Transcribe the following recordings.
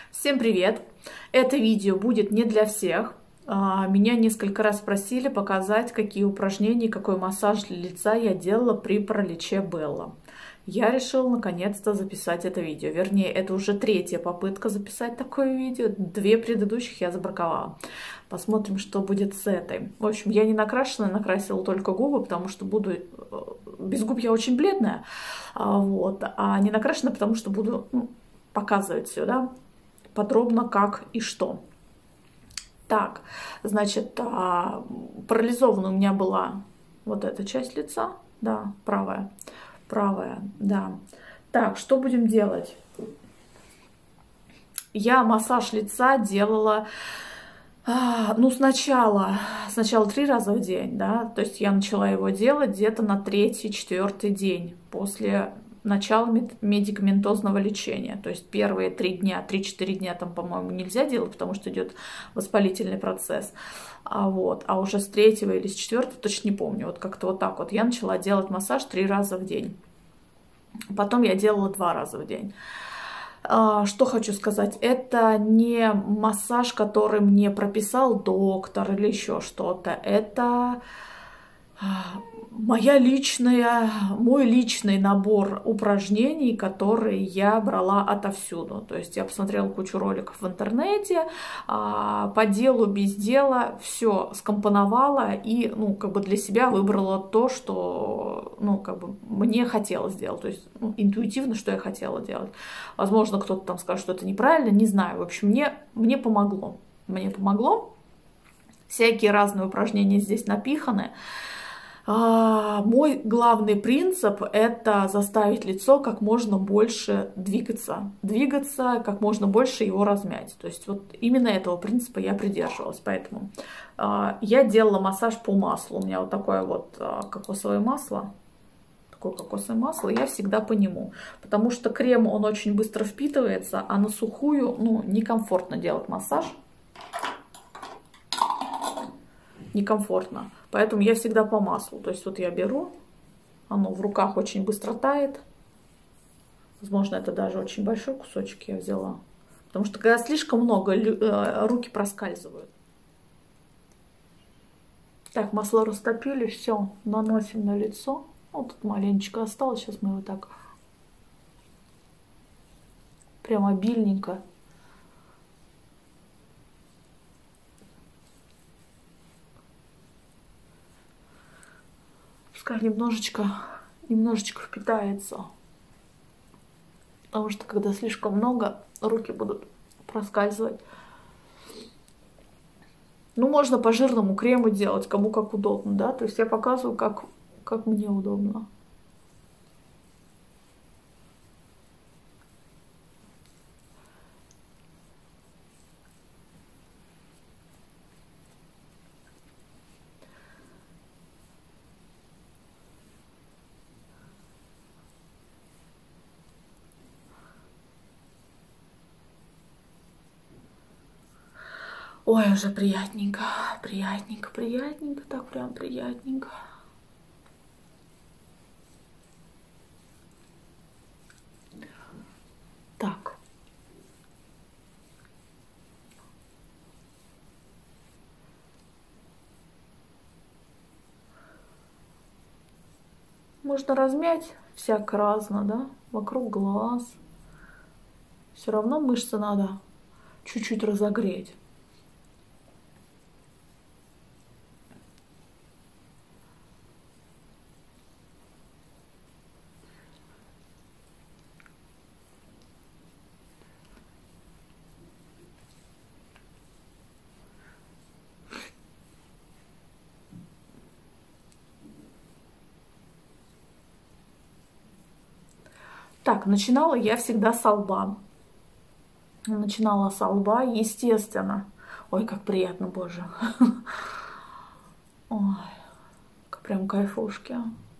Всем привет! Это видео будет не для всех. Меня несколько раз просили показать, какие упражнения, какой массаж для лица я делала при параличе Белла. Я решила наконец-то записать это видео. Вернее, это уже третья попытка записать такое видео. Две предыдущих я забраковала. Посмотрим, что будет с этой. В общем, я не накрашенная, накрасила только губы, потому что буду... Без губ я очень бледная. А не накрашенная, потому что буду показывать все, да? Подробно как и что. Так, значит, парализована у меня была вот эта часть лица, да, правая, да. Так, что будем делать? Я массаж лица делала, сначала 3 раза в день, да, то есть я начала его делать где-то на 3-4 день после начала медикаментозного лечения. То есть первые 3-4 дня там, по-моему, нельзя делать, потому что идет воспалительный процесс. А уже с 3-го или с 4-го, точно не помню, вот как-то вот так вот я начала делать массаж 3 раза в день. Потом я делала 2 раза в день. Что хочу сказать, это не массаж, который мне прописал доктор или еще что-то. Это мой личный набор упражнений, которые я брала отовсюду. То есть я посмотрела кучу роликов в интернете, по делу, без дела, все скомпоновала и, для себя выбрала то, что, мне хотелось сделать. То есть, интуитивно, что я хотела делать. Возможно, кто-то там скажет, что это неправильно, не знаю. В общем, мне помогло. Мне помогло. Всякие разные упражнения здесь напиханы. Мой главный принцип – это заставить лицо как можно больше двигаться, как можно больше его размять. То есть вот именно этого принципа я придерживалась. Поэтому я делала массаж по маслу. У меня вот такое вот кокосовое масло. Я всегда по нему. Потому что крем, он очень быстро впитывается, а на сухую, некомфортно делать массаж. Некомфортно. Поэтому я всегда по маслу. То есть вот я беру, оно в руках очень быстро тает. Возможно, это даже очень большой кусочек я взяла. Потому что когда слишком много, руки проскальзывают. Так, масло растопили, все, наносим на лицо. Вот тут маленечко осталось, сейчас мы его так прям обильненько. Пускай немножечко впитается. Потому что когда слишком много, руки будут проскальзывать. Можно по жирному крему делать, кому как удобно, да? То есть я показываю, как мне удобно. Ой, уже приятненько, так прям приятненько. Так. Можно размять всяко разно, да, вокруг глаз. Все равно мышцы надо чуть-чуть разогреть. Так, начинала я всегда с лба. Естественно. Ой, как приятно, боже. Ой, прям кайфушки.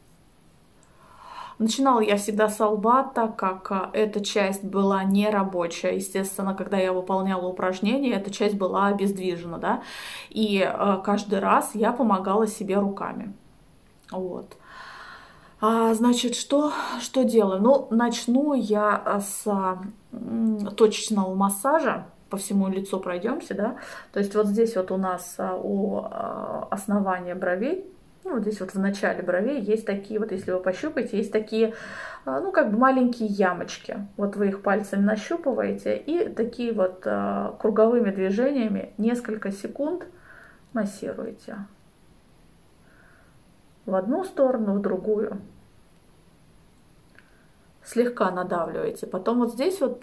Начинала я всегда с лба, так как эта часть была не рабочая. Естественно, когда я выполняла упражнения, эта часть была обездвижена, да. И каждый раз я помогала себе руками. Вот. Значит, что делаю? Начну я с точечного массажа. По всему лицу пройдемся, да. То есть вот здесь вот у нас у основания бровей, ну, вот здесь вот в начале бровей есть такие вот, если вы пощупаете, есть такие, ну, как бы маленькие ямочки. Вот вы их пальцами нащупываете и такие вот круговыми движениями несколько секунд массируете. В одну сторону, в другую. Слегка надавливаете. Потом вот здесь вот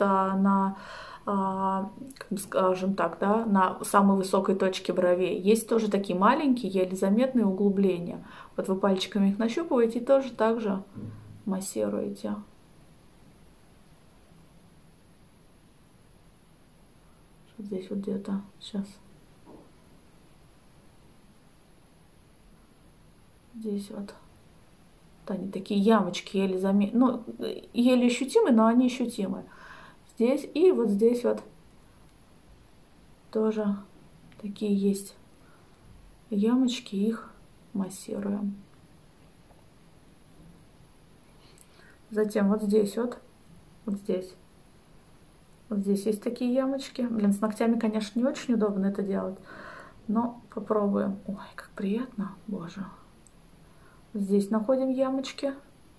скажем так, да, на самой высокой точке бровей есть тоже такие маленькие, еле заметные углубления. Вот вы пальчиками их нащупываете и тоже так же массируете. Здесь вот где-то сейчас. Здесь вот. Они такие ямочки еле заметны, ну, еле ощутимы, но они ощутимы. Здесь и вот здесь вот тоже такие есть ямочки, их массируем. Затем вот здесь вот здесь. Вот здесь есть такие ямочки. Блин, с ногтями, конечно, не очень удобно это делать, но попробуем. Ой, как приятно, боже. Здесь находим ямочки.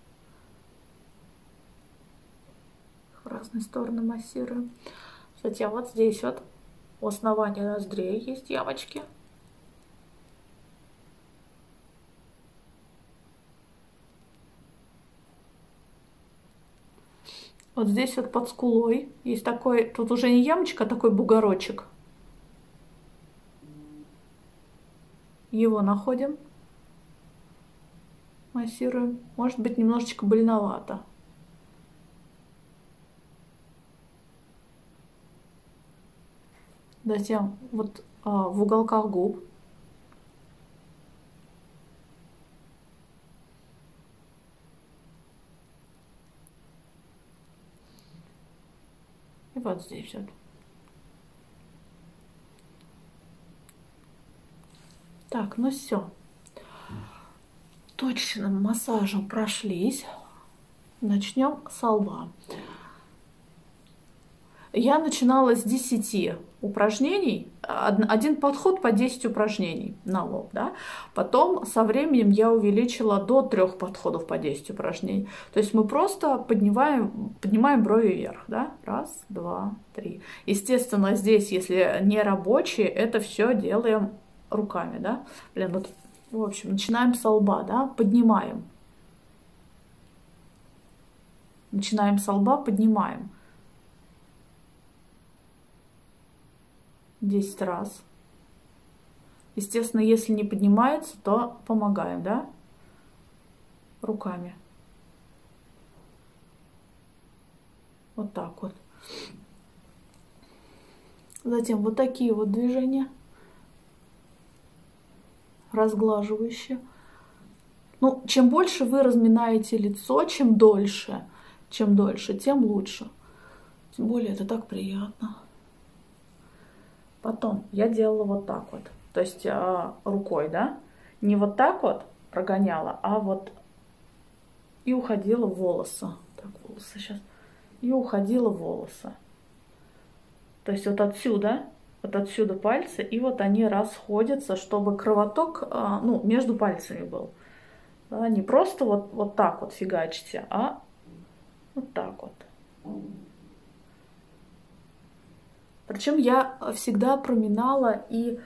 В разные стороны массируем. Затем вот здесь вот у основания ноздрей есть ямочки. Вот здесь вот под скулой есть такой, тут уже не ямочка, а такой бугорочек. Его находим, массируем. Может быть, немножечко больновато. Затем вот в уголках губ. И вот здесь вот. Так, ну все. Точным массажем прошлись. Начнем с лба. Я начинала с 10 упражнений, один подход по 10 упражнений на лоб, да. Потом со временем я увеличила до 3 подходов по 10 упражнений. То есть мы просто поднимаем брови вверх, да. Раз, два, три. Естественно, здесь, если не рабочие, это все делаем руками, да. Блин, вот, в общем, начинаем с лба, да, поднимаем. Начинаем с лба, поднимаем. 10 раз. Естественно, если не поднимается, то помогаем, да? Руками. Вот так вот. Затем вот такие вот движения. Разглаживающие. Ну, чем больше вы разминаете лицо, чем дольше, тем лучше. Тем более это так приятно. Потом я делала вот так вот. То есть рукой, да? Не вот так вот прогоняла, а вот и уходила в волосы. Так, волосы сейчас. И уходила в волосы. То есть вот отсюда пальцы, и вот они расходятся, чтобы кровоток, ну, между пальцами был. Да, не просто вот так вот фигачите, а вот так вот. Причем я всегда проминала и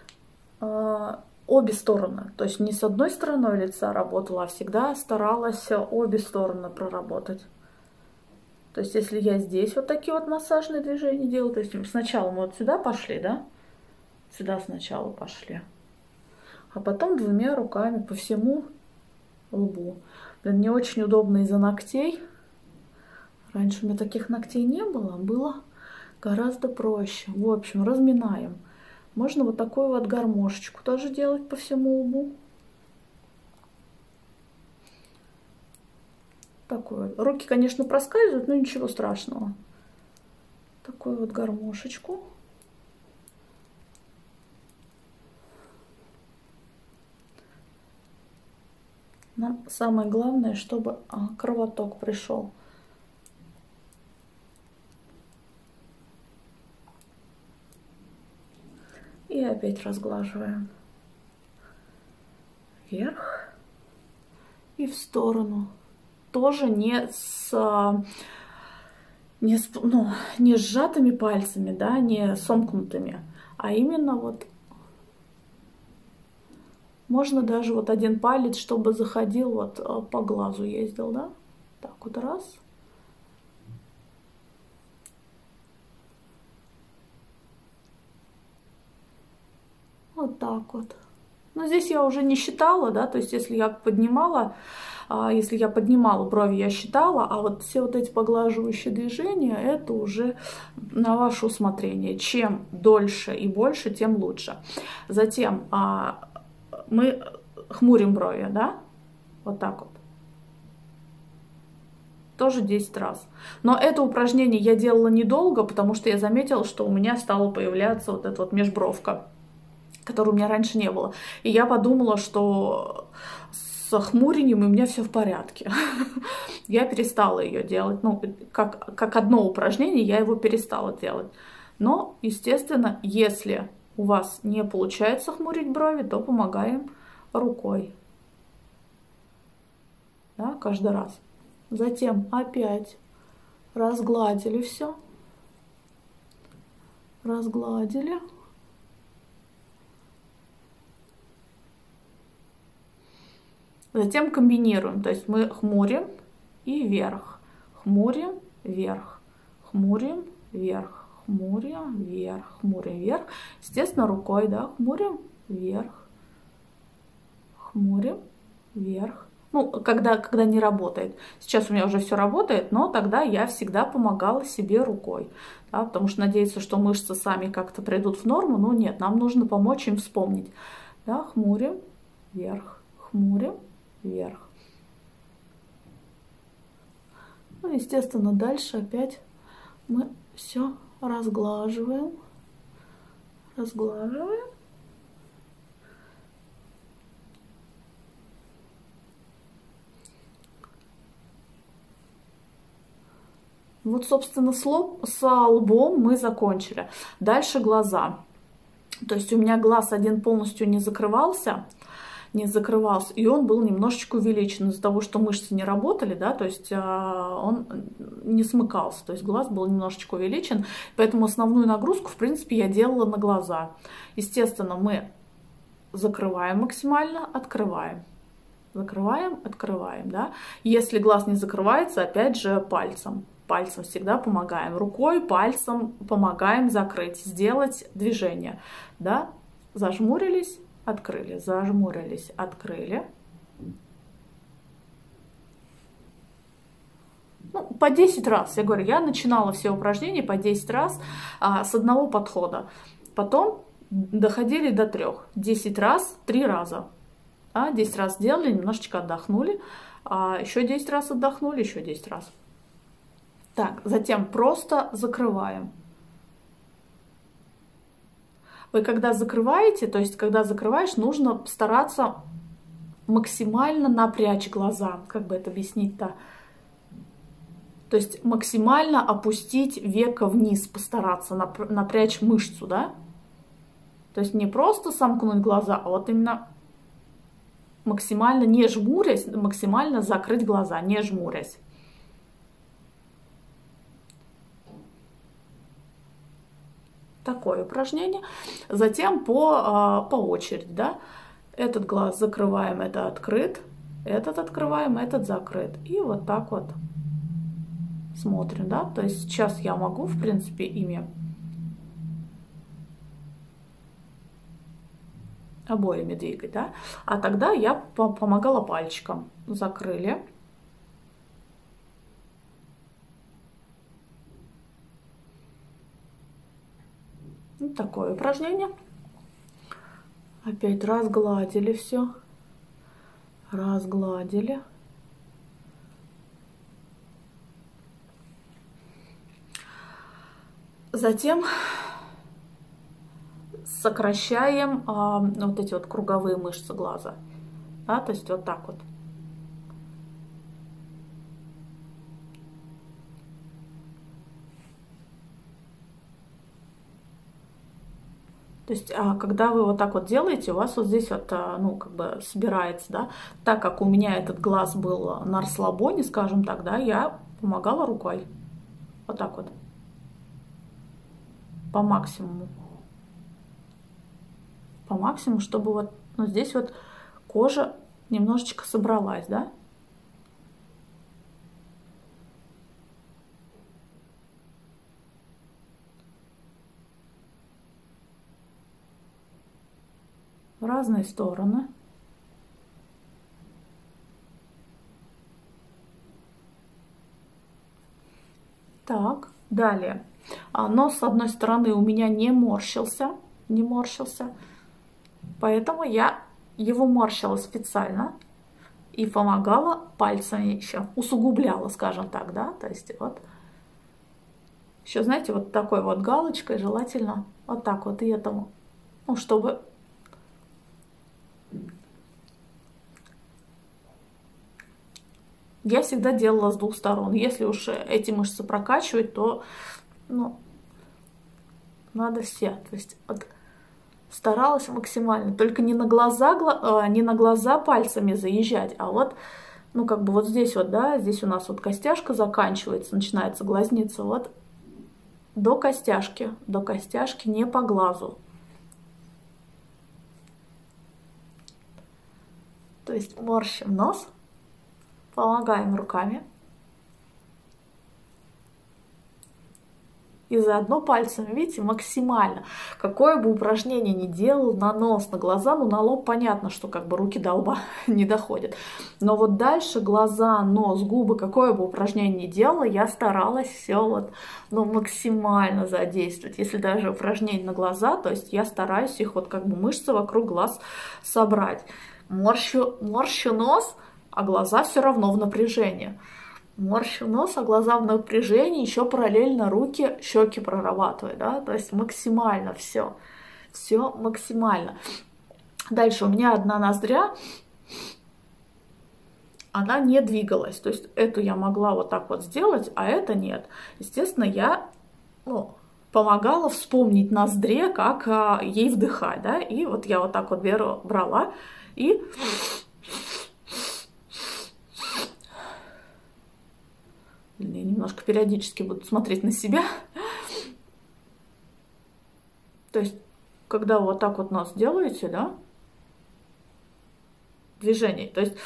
обе стороны. То есть не с одной стороной лица работала, а всегда старалась обе стороны проработать. То есть если я здесь вот такие вот массажные движения делаю, то есть сначала мы вот сюда пошли, да? Сюда сначала пошли. А потом двумя руками по всему лбу. Блин, мне очень удобно из-за ногтей. Раньше у меня таких ногтей не было. Было гораздо проще. В общем, разминаем. Можно вот такую вот гармошечку тоже делать по всему лбу. Такой вот. Руки, конечно, проскальзывают, но ничего страшного. Такую вот гармошечку. Нам самое главное, чтобы кровоток пришел. опять разглаживаем. Вверх и в сторону. Тоже не сжатыми пальцами, да, не сомкнутыми, а именно вот можно даже вот один палец, чтобы заходил вот по глазу ездил, да, так вот раз. Вот так вот. Но здесь я уже не считала, да, то есть если я поднимала брови, я считала, а вот все вот эти поглаживающие движения, это уже на ваше усмотрение. Чем дольше и больше, тем лучше. Затем мы хмурим брови, да, вот так вот. Тоже 10 раз. Но это упражнение я делала недолго, потому что я заметила, что у меня стала появляться вот эта вот межбровка, которой у меня раньше не было. И я подумала, что с хмурением у меня все в порядке. Я перестала ее делать. Ну, как одно упражнение, я его перестала делать. Но, естественно, если у вас не получается хмурить брови, то помогаем рукой. Да, каждый раз. Затем опять разгладили все. Разгладили. Затем комбинируем, то есть мы хмурим и вверх, хмурим, вверх, хмурим, вверх, хмурим, вверх, хмурим, вверх. Естественно, рукой, да, хмурим, вверх, хмурим, вверх. Ну, когда не работает. Сейчас у меня уже все работает, но тогда я всегда помогала себе рукой. Да, потому что надеяться, что мышцы сами как-то придут в норму, но нет, нам нужно помочь им вспомнить. Да, хмурим, вверх, хмурим, вверх. Ну, естественно, дальше опять мы все разглаживаем. Разглаживаем. Вот, собственно, с лбом мы закончили. Дальше глаза. То есть у меня глаз один полностью не закрывался, и он был немножечко увеличен из-за того, что мышцы не работали, да, то есть он не смыкался, то есть глаз был немножечко увеличен, поэтому основную нагрузку, в принципе, я делала на глаза. Естественно, мы закрываем максимально, открываем. Закрываем, открываем, да. Если глаз не закрывается, опять же, пальцем. Пальцем всегда помогаем. Рукой, пальцем помогаем закрыть, сделать движение, да. Зажмурились, открыли, зажмурились, открыли. Ну, по 10 раз. Я говорю, я начинала все упражнения по 10 раз с одного подхода. Потом доходили до 3. 10 раз, 3 раза. 10 раз сделали, немножечко отдохнули. Еще 10 раз отдохнули, еще 10 раз. Так, затем просто закрываем. Вы когда закрываете, то есть когда закрываешь, нужно стараться максимально напрячь глаза. Как бы это объяснить-то? То есть максимально опустить веко вниз, постараться напрячь мышцу, да? То есть не просто сомкнуть глаза, а вот именно максимально не жмурясь, максимально закрыть глаза, не жмурясь. Такое упражнение. Затем по очереди, да? Этот глаз закрываем, это открыт. Этот открываем, этот закрыт. И вот так вот смотрим, да? То есть сейчас я могу, в принципе, ими обоими двигать, да? А тогда я помогала пальчиком. Закрыли. Вот такое упражнение. Опять разгладили все. Разгладили. Затем сокращаем вот эти вот круговые мышцы глаза. Да, то есть вот так вот. То есть, когда вы вот так вот делаете, у вас вот здесь вот, ну, как бы собирается, да. Так как у меня этот глаз был на расслабоне, скажем так, да, я помогала рукой. Вот так вот. По максимуму. По максимуму, чтобы вот, ну, здесь вот кожа немножечко собралась, да. В разные стороны. Так, далее. Нос с одной стороны у меня не морщился, поэтому я его морщила специально и помогала пальцами еще, усугубляла, скажем так, да, то есть вот. Еще, знаете, вот такой вот галочкой желательно вот так вот и этому, ну, чтобы я всегда делала с двух сторон. Если уж эти мышцы прокачивать, то, ну, надо все. То есть вот, старалась максимально. Только не на глаза пальцами заезжать, а вот, ну, как бы вот здесь вот, да, здесь у нас вот костяшка заканчивается, начинается глазница, вот до костяшки, не по глазу. То есть морщим нос, помогаем руками. И заодно пальцами, видите, максимально. Какое бы упражнение ни делал, на нос, на глаза, ну на лоб понятно, что как бы руки до лба не доходят. Но вот дальше глаза, нос, губы, какое бы упражнение ни делала, я старалась все вот, ну, максимально задействовать. Если даже упражнение на глаза, то есть я стараюсь их вот как бы мышцы вокруг глаз собрать. Морщу нос, а глаза все равно в напряжении. Морщу нос, а глаза в напряжении, еще параллельно руки, щеки прорабатываю, да, то есть максимально все максимально. Дальше у меня одна ноздря, она не двигалась, то есть эту я могла вот так вот сделать, а это нет. Естественно, я, ну, помогала вспомнить ноздре, как ей вдыхать, да, и вот я вот так вот брала и... Я немножко периодически буду смотреть на себя. То есть, когда вот так вот нос делаете, да, движение, то есть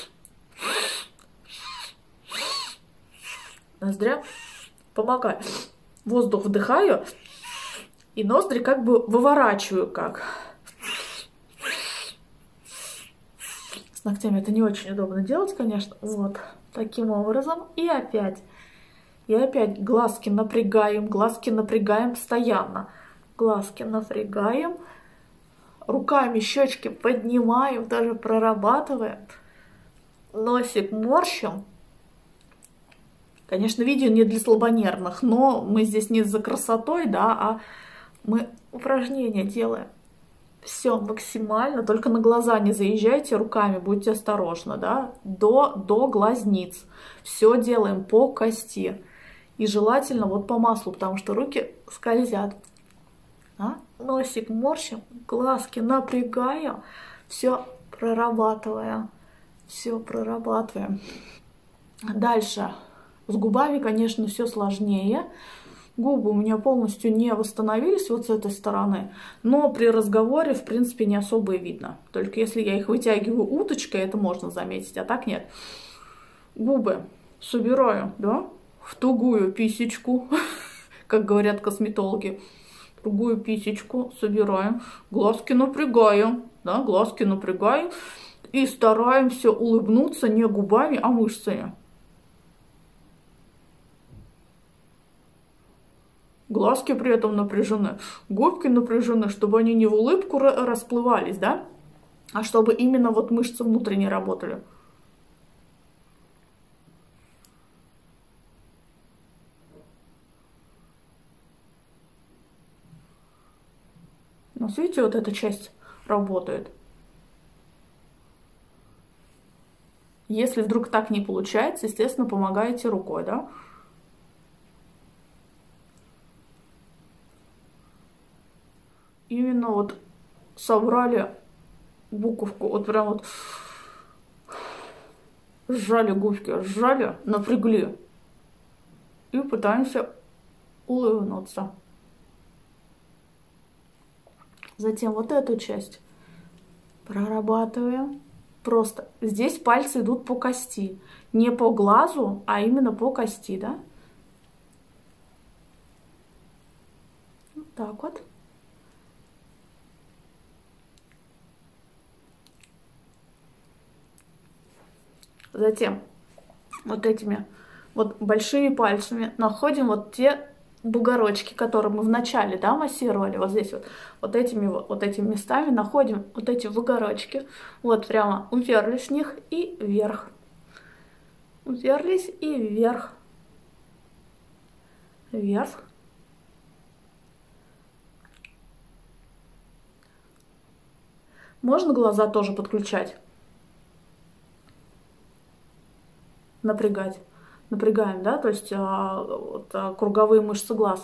ноздря помогает. Воздух вдыхаю, и ноздри как бы выворачиваю, как. С ногтями это не очень удобно делать, конечно. Вот таким образом. И опять глазки напрягаем постоянно. Глазки напрягаем. Руками щечки поднимаем, даже прорабатываем. Носик морщим. Конечно, видео не для слабонервных, но мы здесь не за красотой, да, а мы упражнения делаем. Все максимально, только на глаза не заезжайте руками, будьте осторожны, да, до глазниц. Все делаем по кости. И желательно вот по маслу, потому что руки скользят. Носик морщим, глазки напрягаем, все прорабатываем. Дальше. С губами, конечно, все сложнее. Губы у меня полностью не восстановились вот с этой стороны, но при разговоре, в принципе, не особо и видно. Только если я их вытягиваю уточкой, это можно заметить, а так нет. Губы собираю, да, в тугую писечку, как говорят косметологи. Тугую писечку собираем, глазки напрягаем, да, и стараемся улыбнуться не губами, а мышцами. Глазки при этом напряжены, губки напряжены, чтобы они не в улыбку расплывались, да, а чтобы именно вот мышцы внутренние работали. Но видите, вот эта часть работает. Если вдруг так не получается, естественно, помогаете рукой, да. именно вот собрали буковку, вот прям вот сжали губки, сжали, напрягли и пытаемся улыбнуться. Затем вот эту часть прорабатываем. Просто здесь пальцы идут по кости. Не по глазу, а именно по кости, да? Вот так вот. Затем вот этими вот большими пальцами находим вот те бугорочки, которые мы вначале, да, массировали, вот здесь вот этими местами находим вот эти бугорочки, вот прямо уперлись в них и вверх, уперлись и вверх, вверх. Можно глаза тоже подключать, напрягать. Напрягаем, да, то есть круговые мышцы глаз.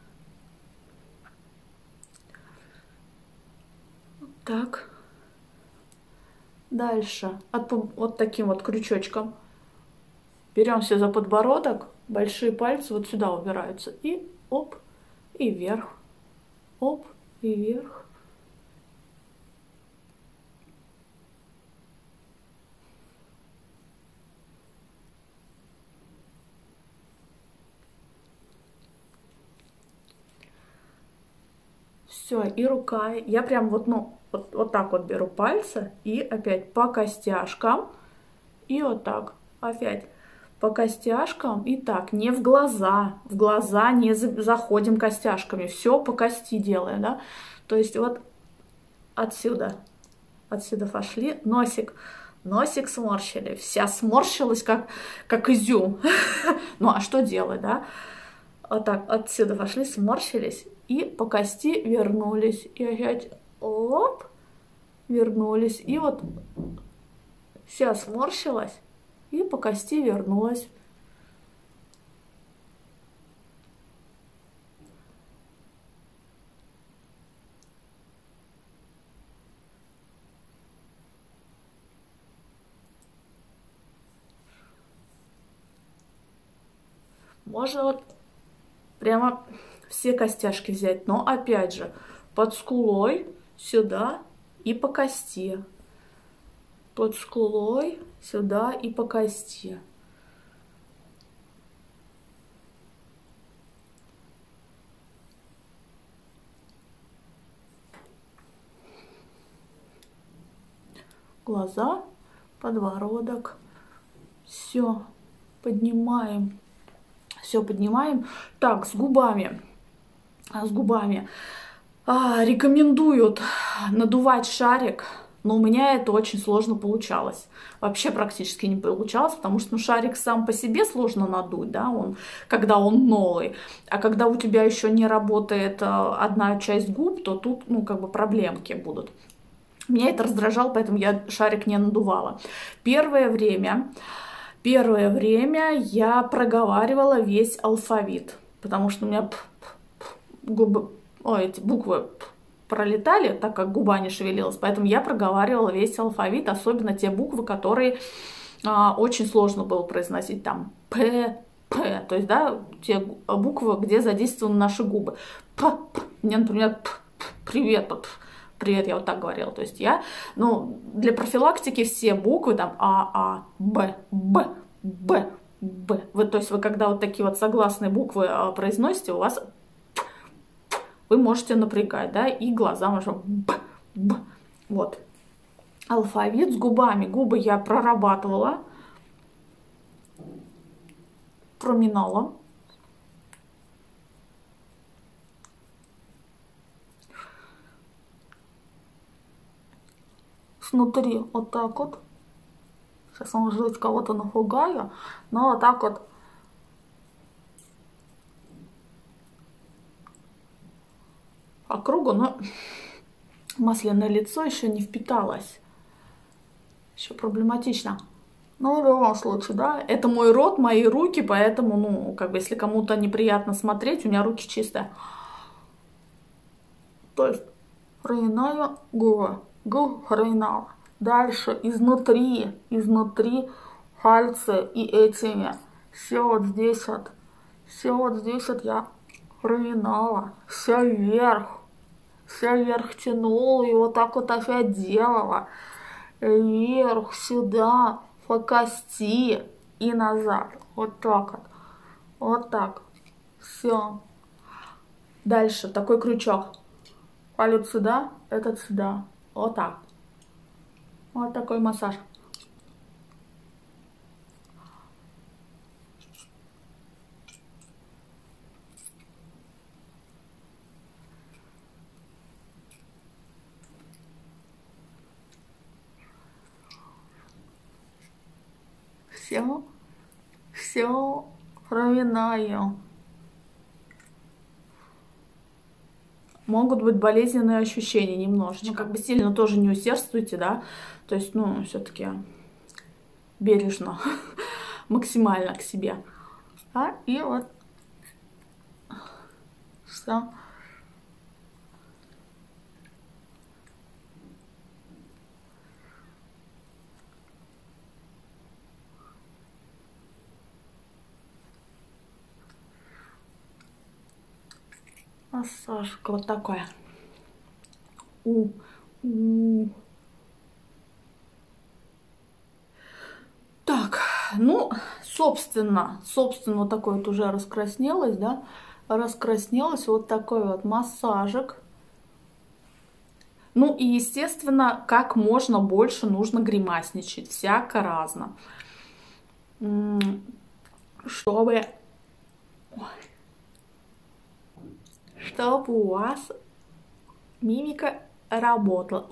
Так. Дальше вот таким вот крючочком беремся за подбородок, большие пальцы вот сюда убираются и оп, и вверх, оп, и вверх. Все, и рука, я прям вот, ну, вот так вот беру пальцы и опять по костяшкам, и вот так, опять по костяшкам, и так, не в глаза не заходим костяшками, все по кости делаем, да, то есть вот отсюда пошли, носик сморщили, вся сморщилась, как изюм, ну а что делать, да, вот так, отсюда пошли, сморщились, и по кости вернулись. И опять оп, вернулись. И вот вся сморщилась, и по кости вернулась. Можно вот прямо все костяшки взять, но опять же под скулой сюда и по кости, под скулой сюда и по кости. Глаза, подбородок, все поднимаем. Все поднимаем. Так, с губами. Рекомендуют надувать шарик, но у меня это очень сложно получалось. Вообще практически не получалось, потому что шарик сам по себе сложно надуть, да, когда он новый. А когда у тебя еще не работает одна часть губ, то тут, как бы проблемки будут. Меня это раздражало, поэтому я шарик не надувала. Первое время я проговаривала весь алфавит, потому что у меня эти буквы пролетали, так как губа не шевелилась, поэтому я проговаривала весь алфавит, особенно те буквы, которые очень сложно было произносить, там П, то есть, да, те буквы, где задействованы наши губы. Мне, например, привет, привет, я вот так говорила. То есть я, для профилактики все буквы там Б. То есть вы когда вот такие вот согласные буквы произносите, у вас вы можете напрягать, да, и глаза можно вот. Алфавит с губами. Губы я прорабатывала, проминала. Снутри вот так вот. Сейчас, может быть, кого-то напугаю, но вот так вот. По кругу, но масляное лицо еще не впиталось. Еще проблематично. Но в любом случае, да, это мой рот, мои руки, поэтому, если кому-то неприятно смотреть, у меня руки чистые. То есть Хреная хрена. Дальше изнутри пальцы и этими. Все вот здесь вот я хреновала. Все вверх тянула и вот так вот опять делала. Вверх, сюда, по кости и назад. Вот так вот. Вот так. Все. Дальше такой крючок. Палец сюда, этот сюда. Вот так. Вот такой массаж. Все проминаю. Могут быть болезненные ощущения немножечко. Ну, как бы сильно тоже не усердствуйте, да. То есть, ну, все-таки бережно, максимально к себе. И вот все. Массажик вот такой. Так, ну, собственно, вот такой вот уже раскраснелась, да? Раскраснелась, вот такой вот массажик. Ну и, естественно, как можно больше нужно гримасничать, всяко разно. Чтобы у вас мимика работала.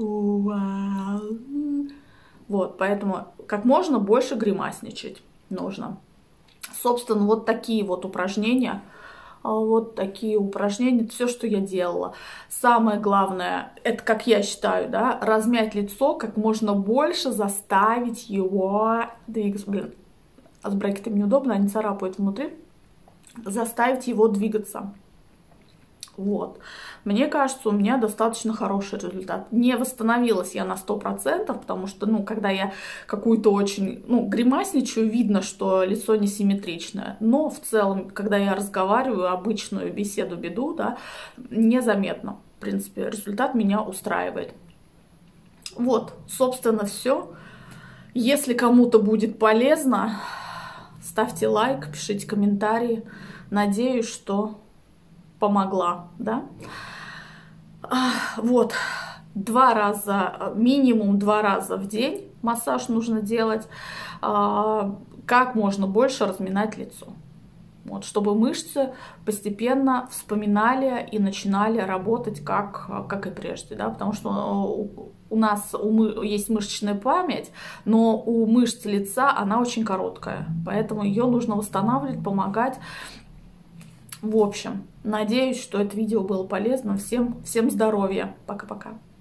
Вот, поэтому как можно больше гримасничать нужно. Собственно, вот такие вот упражнения. Все, что я делала. Самое главное, это, как я считаю, да, размять лицо, как можно больше заставить его двигаться. Блин, с брекетами неудобно, они царапают внутри. Заставить его двигаться. Вот. Мне кажется, у меня достаточно хороший результат. Не восстановилась я на 100%, потому что, ну, когда я какую-то очень, ну, гримасничаю, видно, что лицо несимметричное. Но в целом, когда я разговариваю, обычную беседу, да, незаметно. В принципе, результат меня устраивает. Вот, собственно, все. Если кому-то будет полезно, ставьте лайк, пишите комментарии. Надеюсь, что помогла, да. Вот, минимум 2 раза в день массаж нужно делать, как можно больше разминать лицо. Вот, чтобы мышцы постепенно вспоминали и начинали работать как и прежде, да, потому что у нас есть мышечная память, но у мышц лица она очень короткая, поэтому ее нужно восстанавливать, помогать. В общем, надеюсь, что это видео было полезно. Всем здоровья. Пока-пока.